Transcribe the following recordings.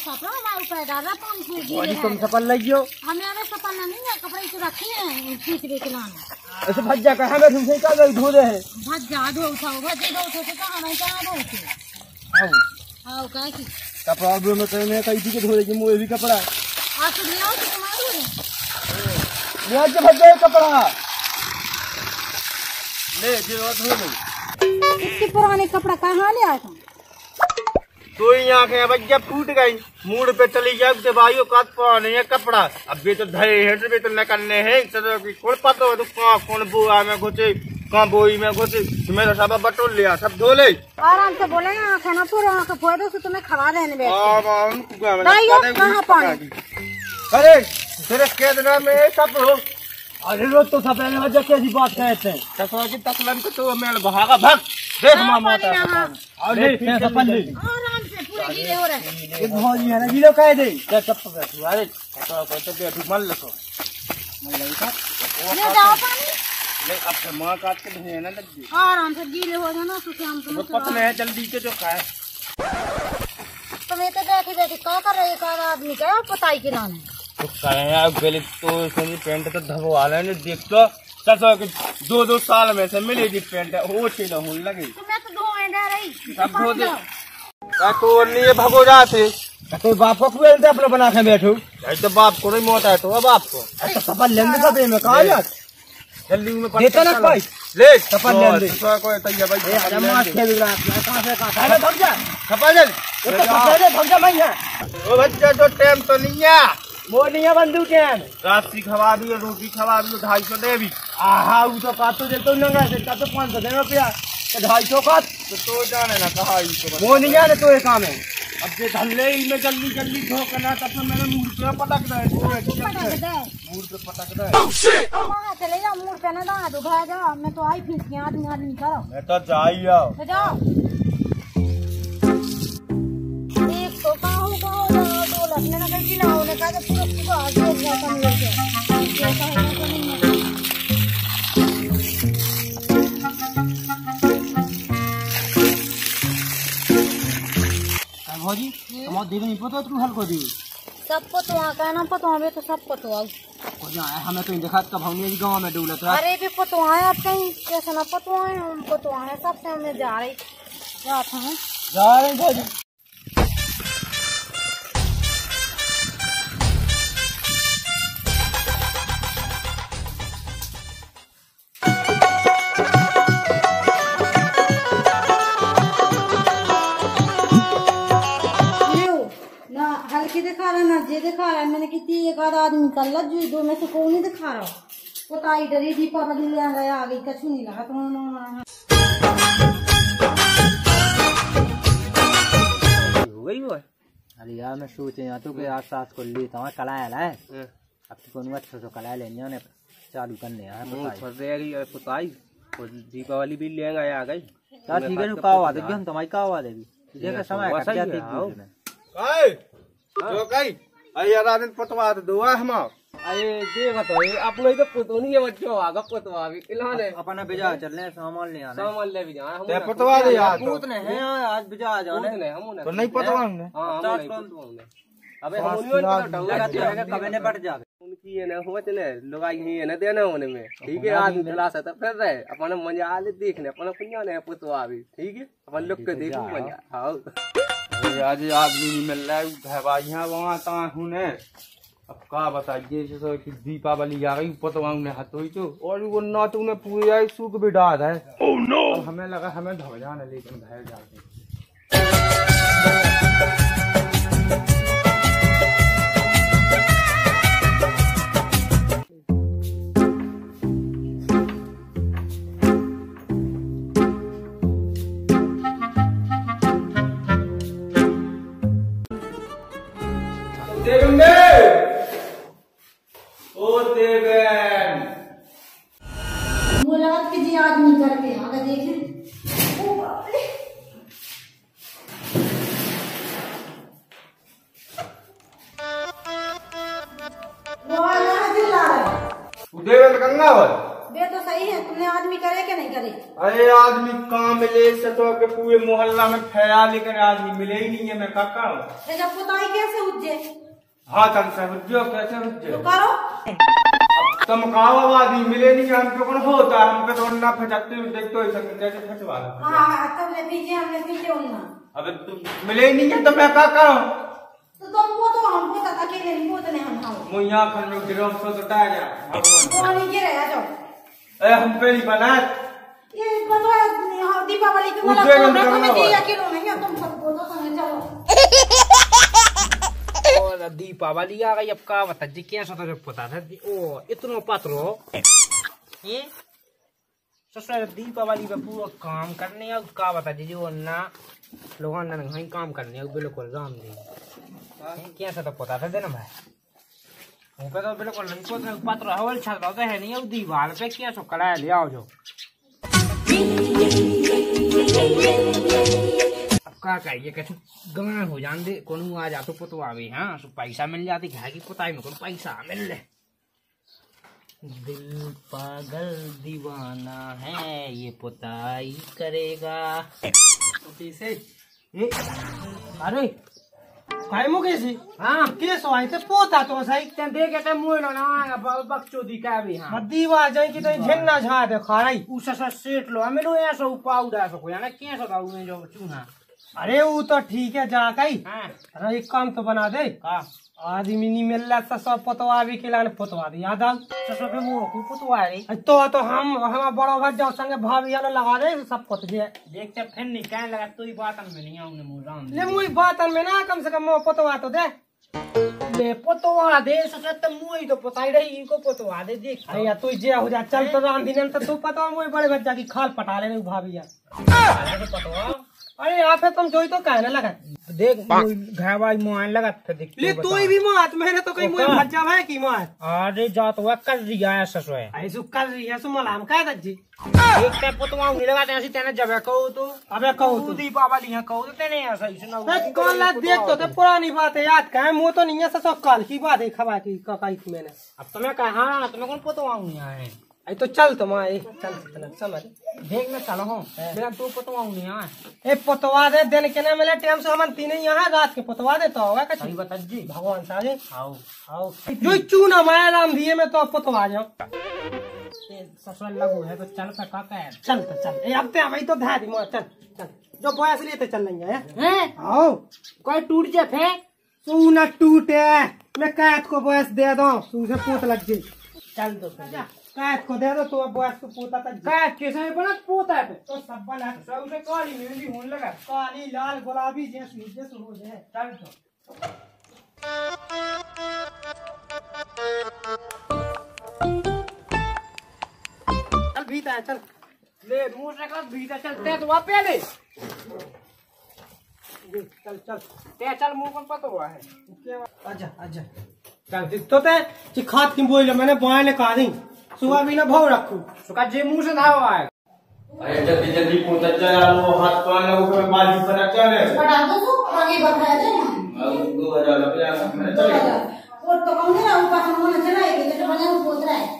साथ हमारे ऊपर डाल रहा पानी फिर और तुम सपन लगियो हमारे सपन नहीं है कपड़े तो रखे हैं खींच के खिलाने ऐसे भज्जा कहां में तुमसे का धो रहे हैं भज्जा धो उठाओ भज्जे धो उठो तो कहां नहीं कहां धोते आओ का की कपड़ा धो में कहने कई दी के धो रही मुझे भी कपड़ा आ तो ले आओ तो तुम्हारे ले आज भज्जा कपड़ा ले जरूरत हो नहीं इसके पुराने कपड़ा कहां ले आया तुम तो ही आंखें भज्जा फूट गई मूड पे चली जाओ तो भाइयों काट पाने है कपड़ा अब भी तो धरे है भी तो निकलने हैं चलो कि कौन पता हो तो कौन बुआ में घुसे कहां बोई में घुसे तुम्हें तो सब बटोल लिया सब धो ले आराम से बोले आंखें ना पूरा आंखें फोड़ दो तो तुम्हें खवा देने बैठ भाइयों कहां पानी अरे तेरे केदरा में सब हो अरे रोज तो सब पहले वजह कैसी बात कहते हैं तसवा की तकलन को तो मैं भागा भाग देख मामा अरे सपन ले आराम से पूरे गीले हो रहे ये भौजी है ना गिलो कह दे क्या चप्पल बैठू अरे तो बैठू मन लको मन लगी था ले जाओ पानी ले अब से मां काट के धोए ना लग गई आराम से गीले हो जाना तो हम तो पतले है जल्दी के जो खाए तुम्हें तो बैठे बैठे क्या कर रहे का आदमी का पताई के नाम तो करें यार पहले तो इसमें पेंट तो धबवा लेने देख तो चलो कि 2-2 साल में से मिलेगी पेंट वो छील होने लगी तुम्हें तो धोए दे रही सब धो दे तो नहीं भगो जाते तो बाप को कुएं पे अपने बना के बैठो तो बाप को नहीं मौत है तो बाप को अच्छा सपन लेने का दे में कहा यार जल्दी में देता ना भाई ले सपन ले दे कोई तैयार भाई अरे मां खेल रहा है कहां से कहां है भाग जा सपन ले तो भाग जा भाई है ओ बच्चा तो टाइम तो नहीं है मोनिया बंदू टाइम रात्रि खवा दी रोटी खवा दी 250 दे भी आहा वो तो का तो देतो नंगा से का तो 500 दे रुपया तो 250 का तो जाने ना कहा इसको मोनिया ने तो ये काम है अब जे धल्ले में जल्दी जल्दी धो करना तब तो मैंने मूड पे पटक दे मूड पे पटक दे वहां चले जाओ मूड पे ना दाना तो भा जाओ मैं तो आई फिर के आदमी करो मैं तो जाई आओ तो जाओ एक तो गाओ दो लगने ना गई ना होने का तो पूरा आगे जाता मिल गया ऐसा है तो नहीं है भौजी हम देवे नहीं पता तू हल्को दी सबको तो आ कहना पता हमें तो सबको तो आई हमें तो देखा कब हमने गाँव में डूला था अरे भी पतो आए आप कहीं कैसे ना पतो आए हम पतो आए सबसे हमें जा रही जाते हैं जा रहे भौजी हल्की दिखा रहा ना जे दिखा रहा है मैंने कितनी एक आधा आदमी कर ला जो दो में से कोई नहीं दिखा रहा पताई डरी थी पर ले गया आ गई कछु नहीं लगा हो गई वो अरे यार मैं सोचे यहाँ तो के आस-पास को ली था कलाया है अब तो कौन अच्छा तो कलाया लेने ने चालू करने है पताई और दीपावली भी लेंगे आ गई यार ठीक है का आवाज हम तुम्हारी का आवाज है देखा समय कट गया काई जो काई अरे रात पतवा दो हम अरे देख तो आप लोग तो पुतो नहीं है बच्चों आगा पतवा भी इन्होंने अपना बिजा चलने सामान ले आना सामान ले भी जाना ते पतवा दे यार पूत ने है आज बिजा आ जाओ ने हम तो नहीं पतवा हमने हां हम अबे हम उन्होंने पता लगा तेरे कबे ने बढ़ जावे उनकी है ना हो चले लोग आई है ना देना होने में ठीक है आदमी खलास है फिर रहे अपन मजा आ ले देखने अपन पुण्य ने पतवा भी ठीक है अपन लोग के देखो मजा हां आज आदमी नहीं मिल रहा है भाई यहाँ वहाँ ता हूँ ने अब का बताइए जैसे कि दीपावली आ गई पतवाऊ ने हथोई तो और वो ना तो उन्हें पूरे सूख भी डाल है हमें लगा हमें धो जाना लेकिन घर जाके मुलाकात के जी आदमी करके आगे देखें ओ बाप रे वो वाला दिला उदय गंगा बे तो सही है अपने आदमी करे कि नहीं करे? अरे आदमी काम मिले से तो के पूरे मोहल्ला में फैला लेकर आदमी मिले ही नहीं है। मैं काका ये जब पुताई कैसे उज्जे? हाँ तम से उज्जो कैसे उज्जो तो करो तुम कहो आदमी मिले नहीं है। हमको कौन होता है? हमको तो ना फटकते देखते हो सकते कैसे फटवा लो। हाँ तब ले पीछे हमने पीछे उन्ना। अबे तुम मिले ही नहीं है तो मैं काका तो तुम वो तो हम पोता अकेले नहीं पोतने हम खाओ। मुझे आखिर में गिरो तो टूटा गया। वो नहीं गिरे आ जाओ। अरे हम पे नहीं बना ये पता दीपावली के वाला प्रोग्राम में दिया किलो नहीं है। तुम सबको तो संग चलो। और दीपावली आ गई अब का बता जी कैसा था जब पता था ओ इतना पात्रो ये ससुर दीपावली पे पूरा काम करने अब का बता जी जो ना लोगों ने नहीं काम करने अब बिल्कुल राम दी कैसा तो पता था देना भाई वो पे तो बिल्कुल नहीं पता पात्रो हवल छत रहा है नहीं अब दीवार पे क्या सो कड़ा ले आओ जो का कहिए कैसे गंगा हो जान दे कोनो आ जा तो पतो आवे हां सो पैसा मिल जाती है कि पता में कोनो पैसा मिल ले दिल पागल दीवाना है ये पुताई करेगा कैसे ये अरे काय मु कैसी हां के सो आई ते पोता तो सही ते देखे ते मुए ना बकचोदी का भी हां दीवा जाई की तो झेन्ना झा दे खाई उसा सेट लो हमें लो ऐसा पाउडर सो कोई ना कैसा था उन्हें जो चूना अरे वो तो ठीक है जा कही हां अरे एक काम तो बना दे हां आदमी नहीं मिल रहा तो सब पतवा भी खिलाने पतवा दे याद आल ससुर के मुंह को पतवा रे तो हम बड़ो भाई जाओ संगे भाभी वाला लगा दे सब पत जे देखते फिर नहीं कहने लगा तू ही बात में नहीं आऊंगे मुंह राम ले मुई बात में ना कम से कम पतवा तो दे ले पतवा दे ससुर तो मुंह ही तो पताई रही इनको पतवा दे देख अरे तो जे हो जा चल तो राम दिन तो तू पता मुई बड़े बच्चा की खाल पटा लेने भाभी यार पतवा अरे यहाँ पे तुम जोई तो कहने लगा देख घावाई मुआन लगा फिर देख ले तू भी मात मैंने तो कहीं मुझे भज्जा है की मात अरे जा तो वह कर रिया है ससुर ऐसु कर रही है सुमल हम कह दज्जी एक टाइम पतवा नहीं लगा तेरे तेने जब कहो तो अबे कहू तू दीपावली यहाँ कहो तो तेने ऐसा ही सुना कौन देख तो पुरानी बात है याद का मुँह तो नहीं है ससो कल की बात है खबा की कही थी मैंने अब तुम्हें कहा तुम्हें कौन पतवा यहाँ है आई तो चल तो माँ चल समझ देख मैं चलो हूँ मेरा तू पतवा नहीं यहाँ ए पतवा दे दिन के ना मिले टाइम से हम तीन यहाँ रात के पतवा दे तो होगा कछ सही बता जी भगवान साजे आओ आओ जो चूना माया राम दिए में तो पतवा जाओ ससुर लगू है तो चल सका है चल तो चल ए अब ते भाई तो धा दी माँ चल चल जो बॉयस लिए तो चल लेंगे हैं आओ कोई टूट जाए फे तू न टूटे मैं कैद को बॉयस दे दो तू से पूत लग जी चल तो फिर कैद को दे दो तो बॉयस को पूता तक क्या कैसे बना पोता है तो सब बना सब उसे काली मेहंदी होने लगा काली लाल गुलाबी जैसे हो जाए चल तो चल भीतर है चल ले मुंह से कर भीतर चलते तो वहाँ पे ले चल चल ते चल मुंह पर पता हुआ है आजा आजा चल तो ते खाद की बोल मैंने बॉय ने कहा दी सुबह भी ना भाव रखू सुखा जे मुंह से ना हुआ है अरे जल्दी जल्दी पहुंचा चल वो हाथ पान लोगों पे बाजी पर चले बता दो तो आगे बढ़ाया दे ना। 2000 रुपया चले और तो कम ना ऊपर हम होने चलाएंगे तो बना पोत रहा है।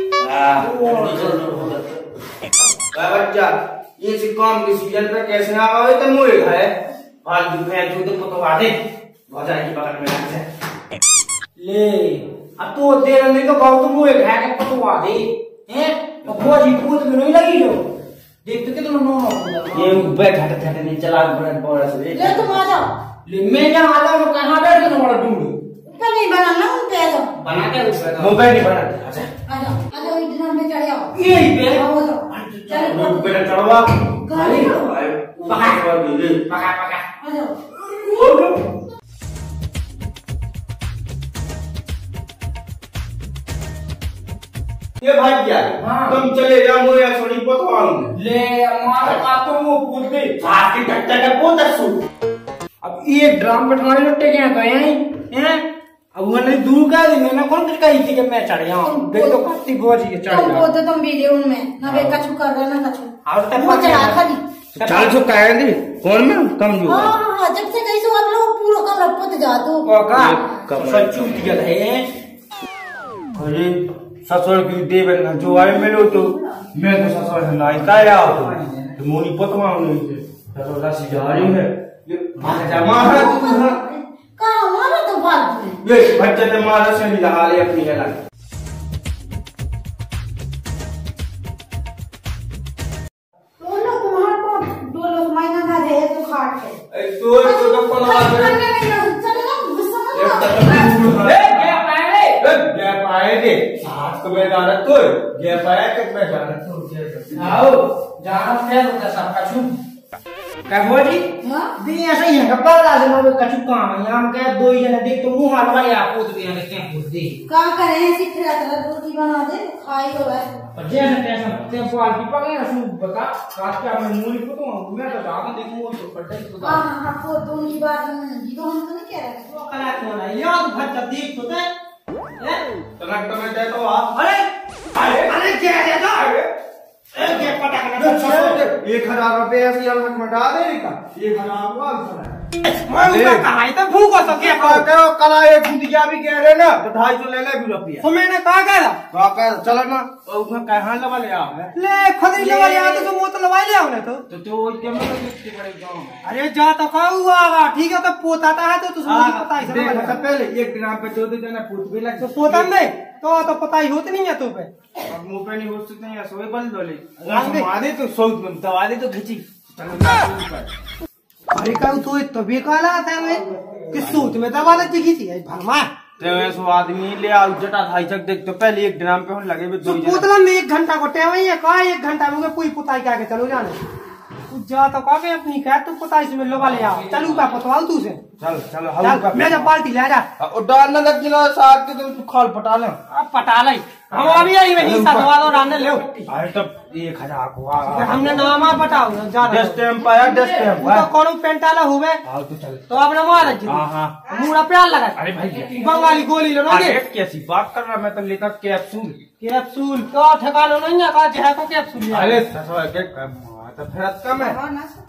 बच्चा ये से काम के सीजन पे कैसे ना आवे तो मुए है फालतू फैल तो पकवा दे बाजार की बगल में लग जाए ले अब तो देर में तो बहुत मुंह है के पतवा दे हैं और खोजी पूत में नहीं लगी जो देख तो कितना नो ये बैठ हट हट नहीं चला बड़ा से ले तुम आ जाओ। ले मैं क्या आ जाऊं तो कहां बैठ के तुम्हारा ढूंढ तो नहीं बनाना उन पे आ जाओ। बना के उस पे मोबाइल नहीं बना अच्छा आ जाओ इधर में चढ़ जाओ। यही पे आओ जाओ चलो बेटा चढ़वा गाड़ी पका पका आ जाओ। ये भाई क्या तुम चले जाओ मुझे थोड़ी पतवाऊं ले हमारा का तो वो बोलते साथ की टक्कर का बहुत असू अब ये ड्राम बैठाने लुटे गए तो हैं अब वो नहीं दूर का दिन मैंने कौन कही थी कि मैं चढ़ जाऊं देख तो कत्ती बोझी के चढ़ तुम जाऊं बोलते तुम वीडियो में ना वे कछु कर रहे ना कछु और तक वो चढ़ा खाली। चल छो कह दी कौन में कम जो हां जब से कहीं से आप लोग पूरा कमरा पत जा दो ओ का सब चूत गया है अरे ससुर की देवे जो आए मिलो तो मैं तो ससुर से लाई का आओ तो मोनी पतवा नहीं से ससुर राशि जा रही है मां जमा है तू कहां मारा तो फालतू ये बच्चे ने मारा से लगा ले अपनी है तो पलवा गैप आए थे साथ को मैं जाना तो गैप आया कि मैं जाना तो आओ जाना फिर तो सब कछु क्या हुआ जी दी ऐसा ही है कपड़ा लाजे में कछु काम यहां के दो ही जने देख तो मुंह हाथ वाले आपको तो यहां के पूछ दे का करें सिख रहा था रोटी बना दे खाई लो पर जैसे कैसा ते क्वालिटी पके असु बता काट के मैं मुंह लिखो तो मैं तो ज्यादा देखूंगा तो पड़े तो हां तो दूनी बात में जी तो हम तो नहीं कह रहे तो कला तो ना याद भट्टा देख तो ते तनक तो मैं दे तो आप अरे क्या दे दो ये पता करना 1000 रुपए ऐसे अलग में डाल दे का 1000 को मैं उनका कहाई तो भूखो तो क्या करो कला एक गुदिया भी कह रहे ना तो 250 ले ले रुपया तो मैंने कहा करा काका चलो ना उसमें कहां लगा ले आ ले खुद ही लगा ले तो वो तो लगा ले आवने तो वो क्या में कितने बड़े गांव अरे जा तो का हुआ ठीक है तो पोताता है तो तुझे पता ही देख तो पहले 1 ग्राम पे 2 जना पूछ भी लग तो पोता में तो पता ही होत नहीं है तो पे अब मुंह पे नहीं हो सकते हैं सोए बल दोले मारे तो सौ दवा दे तो खींची अरे का तो तो बेकार आता है मैं कि सूत में दवा दे खींची है भरमा तो ऐसो आदमी ले आओ जटा थाई तक देख तो पहले 1 ग्राम पे हम लगे भी 2 पोतला में 1 घंटा को टेवा ही है का 1 घंटा में कोई पुताई के आगे चलो जाने तू जा तो का के अपनी कह तू पुताई से में लोगा ले आ चलू का पतवाल तू से चल चलो मैं जब बाल्टी ले जा और डालना लग जिला साथ के तुम खाल पटा ले अब पटा ले हम अभी आई वही सदवा दो डालने ले अरे तब 1000 को हमने नामा पटाओ जा दस टाइम पाया 10 टाइम तो कौन पेंटाला हुए आओ तो चल तो अपना मार जी हां मुड़ा प्यार लगा अरे भाई बंगाली गोली लो ना अरे कैसी बात कर रहा मैं तो लेकर कैप्सूल का ठिकाना नहीं है का जह को कैप्सूल अरे ससुर के तो फिर कम है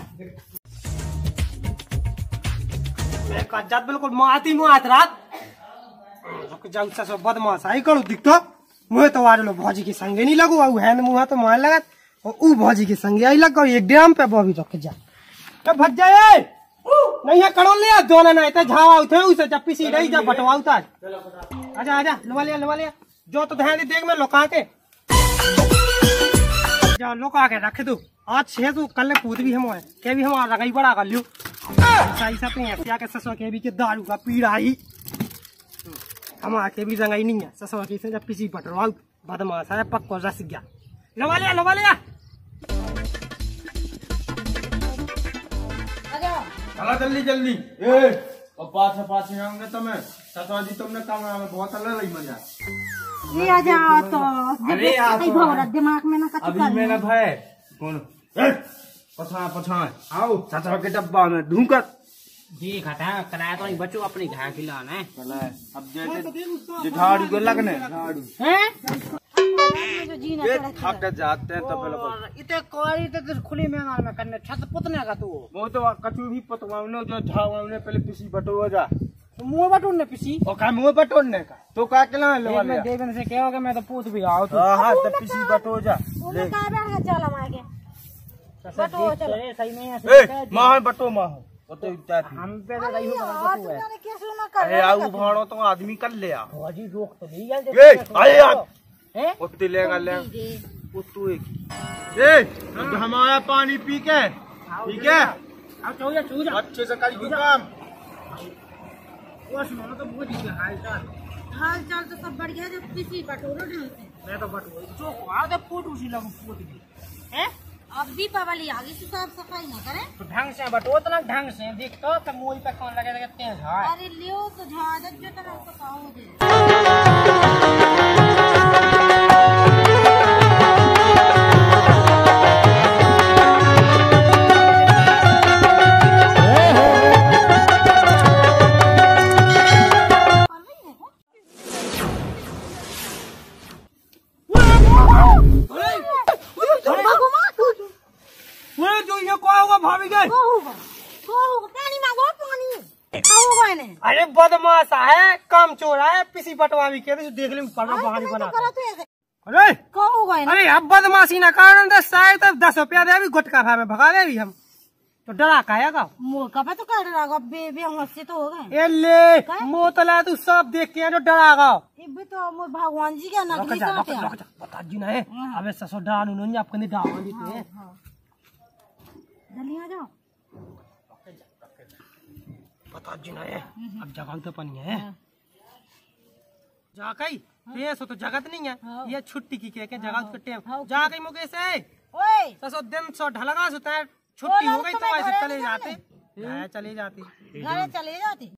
मैं कज्जात बिल्कुल माती मुआत रात रुक जाऊ ससुर बदमाश आई करू दिखतो मुहे तो वाले लो भौजी के संगे नहीं लगो आऊ है मुहा तो मार लगा और ऊ भौजी के संगे आई लग 1 ड्राम पे बॉबी रख जा तो भज जाए नहीं है कड़ो ले दोना नहीं तो झावा उठे उसे जब पीसी रही जब बटवा उतार आजा आजा लवा लिया जो तो ध्यान देख में लोका के जा लोका के रख दो आज छे तो कल कूद भी हम के भी हमारा रंगाई बड़ा कर लियो ऐसा तो ऐसा के ससुर के भी के दारू का पीड़ा ही हमारा के भी रंगाई नहीं है ससुर के से जब पीसी बटवा बदमाश है पक्को रस गया लवा लिया चला जल्दी ए और पास आऊंगे तो मैं ससुर जी तुमने कहा मैं बहुत अलग लगी मजा ये आ जाओ तो अरे आप दिमाग में ना अभी मेरा भाई कौन पछान आओ ससुर के डब्बा में ढूंढकर जी खटा कराया तो नहीं बच्चों अपनी घाय खिलाना है अब जैसे झाड़ू को लगने झाड़ू ये थक जाते हैं तब इतने कोरी तो खुली मैदान में करने छत पुतने का तू वो तो कछु भी पतवाने जो झावाने पहले पिसी बटो जा मुंह बटोरने पिसी और का मुंह बटोरने का तो का केला लगा ले देखने से क्या होगा मैं तो पूछ भी आओ तो हां तो पिसी बटो जा उन्हें का बैठ के चल हमारे बटो चल सही नहीं है ए मां बटो मां तो हम पे तो रही हो अरे आऊ भाड़ो तो आदमी कर ले आ भौजी रोक तो नहीं जाए ए आए यार हैं उतने लेगा ले उतू एक ए हमारा पानी पी के ठीक है अब चूजा अच्छे से करिए काम वो सुनो तो बहुत ही हाल चाल तो सब बढ़िया है जब किसी बटोरो ढंग से मैं तो बटो जो आ तो फोटो सी लगू फोटो हैं अब दीपावली आगे से साफ सफाई ना करें तो ढंग से बटो तो ना ढंग से देख तो मोई पे कौन लगे तेज है अरे लियो तो झाड़ जो तरह तो खाओ दे जो ये को होगा भाभी गए पानी मांगो पानी अरे बदमाश है, काम चोर है, पिसी बटवा भी कहते देख ले पड़ा बहानी बना। अरे अरे अब बदमाशी ना कारण शायद 10 रुपया दे अभी गुटका खा में भगा दे अभी हम तो डरा खाएगा कब तो कर रहा बेबी से तो हो गए ए ले मोतला तू सब देख के जो डरागा ये तो मोर भगवान जी का नकली सांप है बता जी ना है अबे ससुर डाल उन्होंने आपके नहीं डाल देते हैं जल्दी आ जाओ बता जी ना है अब जगह तो पानी है जा कई पेश हो तो जगत नहीं है ये छुट्टी की के जगह उसके टेम जा कई मुकेश है ओए ससुर दिन सो ढलगा सुता है छुट्टी हो गई तो ऐसे चले जाते चले जाते घर चले जाती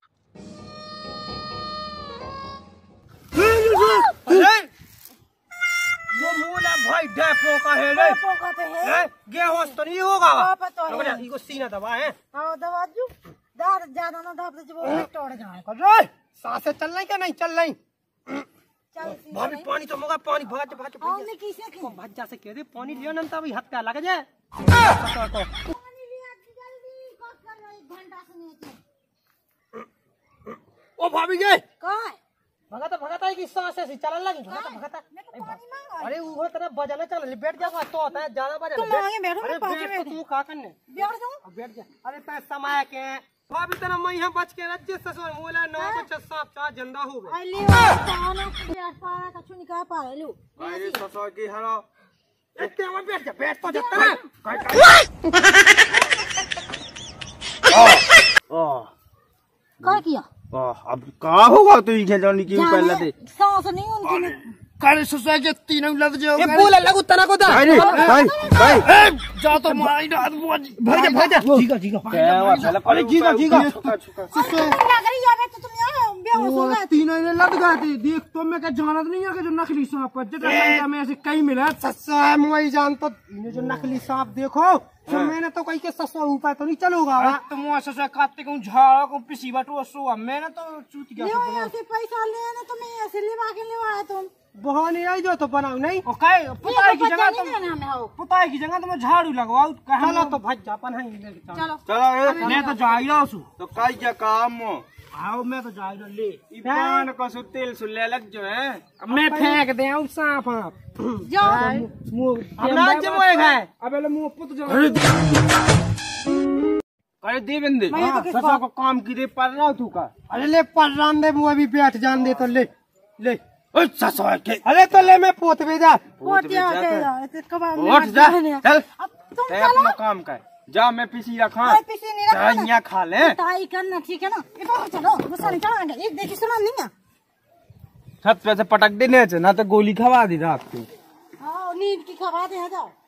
अरे वो मूला भाई डेपो का है रे गेहूं तो नहीं होगा इको सीना दबा है हां दबा दू दार ज्यादा ना दाब दे वो तोड़ जाए अरे सांसें चल रही क्या नहीं चल रही चल भाभी पानी तो मगा पानी भाज भाज हमने किसे की भाज जा से कह दे पानी लियो ना तब हाथ पे लग जाए पानी लिया जल्दी कब कर रहा 1 घंटा से नहीं ओ भाभी गए कहां भगता है कि सांसें से चलने लगी भगता अरे वो तेरा बजाना चल बैठ जा तो होता है ज्यादा बजा बैठो 5 मिनट तू का करने बैठ जाओ बैठ जा अरे तेरे समय के भाभी तेरा मैं यहाँ बच के राज्य ससुर मोला 906 साफ चार जिंदा हो गए अली पाना पाना कछु निकाल पा ले लो अरे ससुर की हरा इतने में बैठ जा बैठ तो जाता है क्या किया अब कहाँ होगा तो ये खेलने की पहले दे सांस नहीं उनकी करे सुसाई के तीनों लग जाओ ये बोला लगू तना को दा भाई भाई जा तो मारी हाथ भाई जा ठीक है क्या वाला अरे ठीक है लग रही है तो तुम यहां बेहोश हो गए तीनों ने लग गए थे देख तो मैं क्या जानत नहीं है कि जो नकली सांप है जटा में ऐसे कई मिला सस्सा है मुई जान तो इन्हें जो नकली सांप देखो तो मैंने तो कहीं के सस्सा ऊपर तो नहीं चलोगा तो मुआ सस्सा काटते को झाड़ा को पिसी बटो सो मैंने तो चूत गया ले ऐसे पैसा लेना तो मैं ऐसे लेवा के लेवाया तुम बहाने आई जो तो बनाओ नहीं ओके पुताई की जगह तुम पुताई की जगह तुम झाड़ू लगवाओ कहला तो भज जापन है चलो चलो मैं तो जा ही रहा हूं तो काई क्या काम आओ मैं तो जा ही रहा ले इबान को सु तेल सुले लग जो है मैं फेंक दे हूं सांप आप जाओ मुंह अब राज्य मोए खाए अबे ले मुंह पुत जो अरे दे बंदे ससा को काम की दे पड़ रहा तू का अरे ले पड़ रहा दे मुंह अभी बैठ जान दे तो ले ले ओए ससा के अरे तो ले मैं पोत भेजा पोतिया के कबाब उठ जा चल अब तुम ते चलो अपना काम कर जा मैं पीसी रखा पीछे नहीं रखना यहाँ खा ले ताई करना ठीक है ना इधर चलो गुस्सा नहीं चढ़ाएंगे एक देखी सुना नहीं है छत पे से पटक देने ना तो गोली खवा दी रात को नींद की खबर दे जाओ